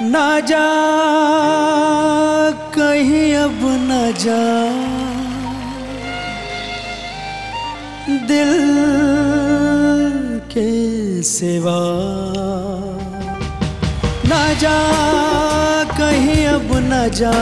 ना जा कहीं अब न जा दिल के सिवा, ना जा कहीं अब न जा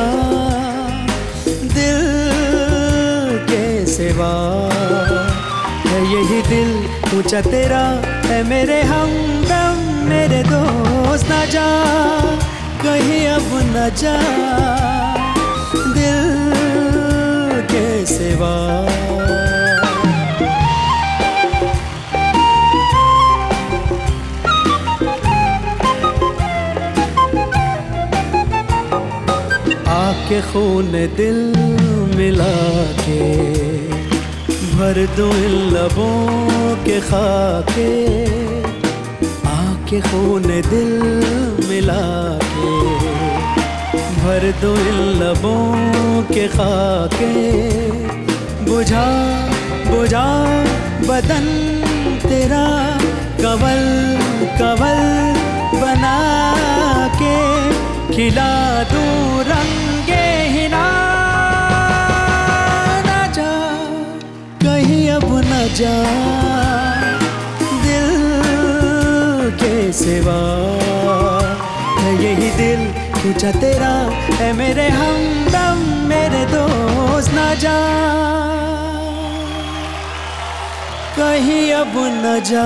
दिल के सिवा। है यही दिल ऊंचा तेरा, है मेरे हमदम मेरे दोस्त। ना जा कहीं अब न जा दिल के सिवा। आके खून दिल मिला के भर दूं इन लबों के खाके। आके खून दिल मिला के भर दूं इन लबों के खाके। बुझा बुझा बदन तेरा कवल कवल बना के। खिला दूं रंगे हिना। ना जा कहीं अब न जा दिल के सिवा। है यही दिल ऊंचा तेरा, है मेरे हमदम मेरे दोस्त। ना जा कहीं अब न जा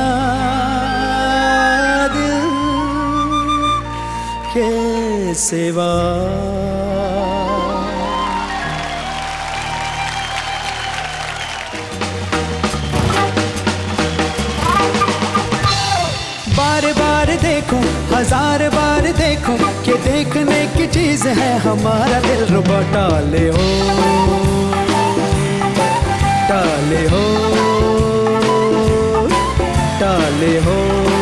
दिल के सिवा। बार बार देखो, हजार बार देखो कि देखने की चीज है हमारा दिल रुबा। टाले हो टाले हो टाले हो।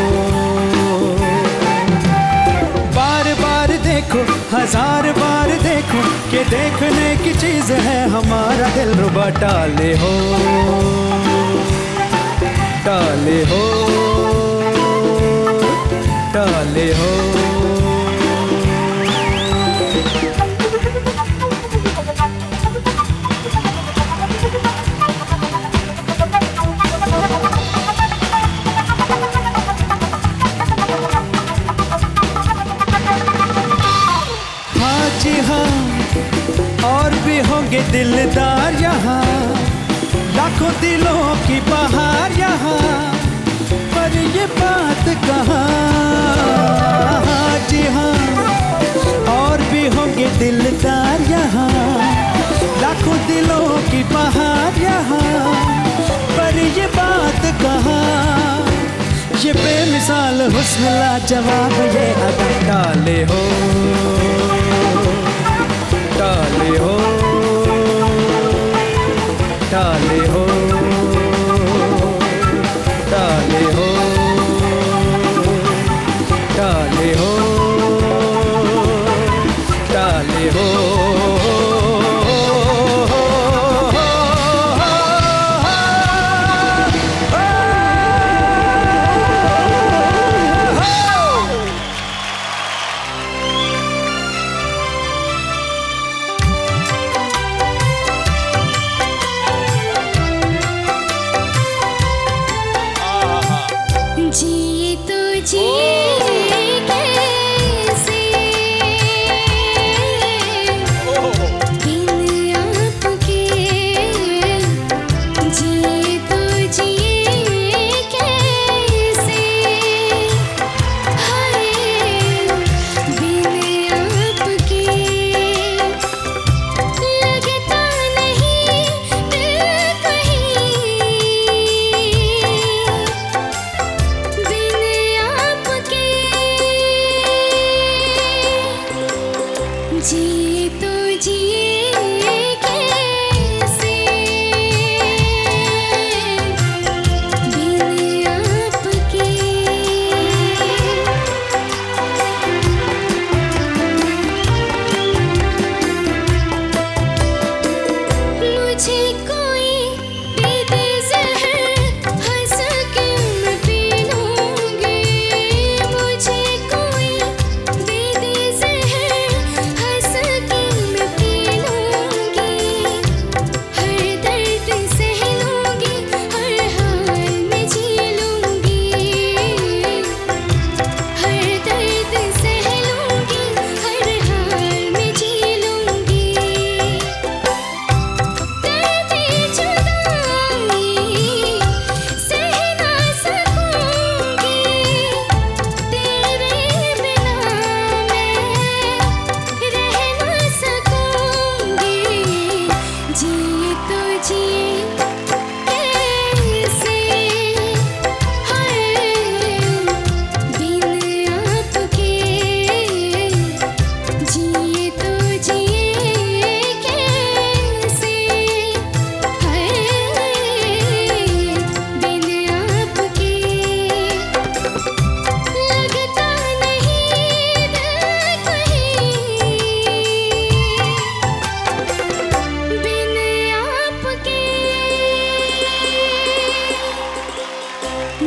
बार बार देखो, हजार बार देखो कि देखने की चीज है हमारा दिल रुबा। टाले हो टाले हो टाले हो। हाँ जी हाँ, और भी होंगे दिलदार यहाँ, लाखों दिलों की बहार यहाँ। पर ये बात कहाँ, हाँ जी हाँ, और भी होंगे दिलदार यहाँ, लाखों दिलों की बहार यहाँ। पर ये बात कहाँ, ये बेमिसाल हुस्न लाजवाब ये अदा। टाले हो टाले हो टाले हो टाले हो टाले हो टाले हो।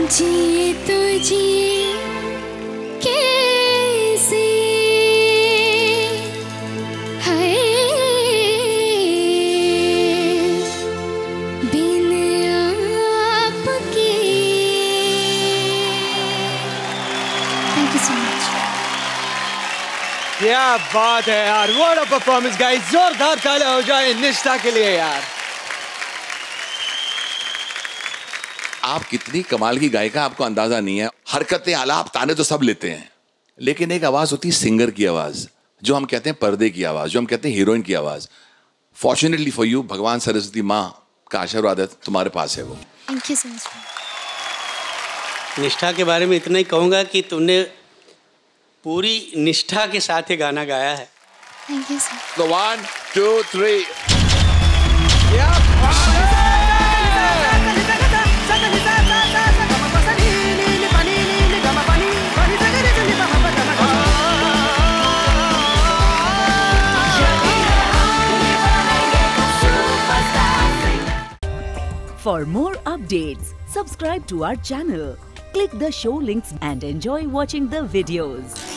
जिए तो जिए कैसे, हाय बिन आपके। Thank you so much. क्या बात है यार, व्हाट अ परफॉर्मेंस गाइस, जोरदार ताली हो जाए निष्ठा के लिए यार। आप कितनी कमाल की गायिका आपको अंदाजा नहीं है। हरकतें, आलाप, ताने तो सब लेते हैं, लेकिन एक आवाज होती है सिंगर की आवाज, जो हम कहते हैं पर्दे की आवाज, जो हम कहते हैं हीरोइन की आवाज। फॉर्चुनेटली फॉर यू, भगवान सरस्वती माँ का आशीर्वाद है, तुम्हारे पास है वो। Thank you so much. Nishtha के बारे में इतना ही कहूँगा कि तुमने पूरी निष्ठा के साथ ये गाना गाया है। Thank you sir. तो 1 2 3 For more updates, subscribe to our channel, click the show links and enjoy watching the videos.